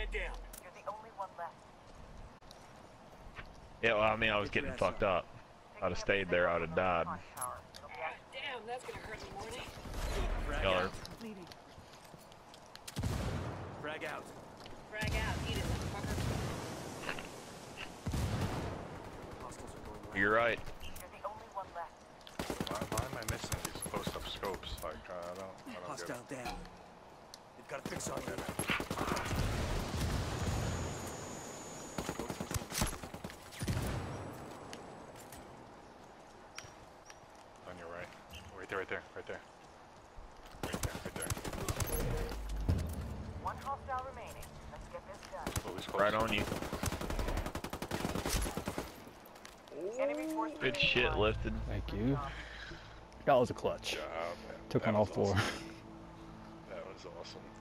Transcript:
Frag down. You're the only one left. Yeah, well, I mean, I was getting fucked up. I'd have stayed there, I'd have died. Damn, that's gonna hurt in the morning. Frag Y'all are out. Frag out. Frag out. Eat it, motherfucker. Hostiles are going You're right. You're the only one left. Why am I missing these close-up scopes? Like, I don't get hostile it. down. They've got a fix on you. On your right. Right there, right there, right there. Right there, right there. One hostile remaining. Let's get this done. Oh, he's close. Right on you. Enemy force Good remaining shit alive. lifted. Thank you. That was a clutch. Good job, man. Took That on all was four. awesome. That was awesome.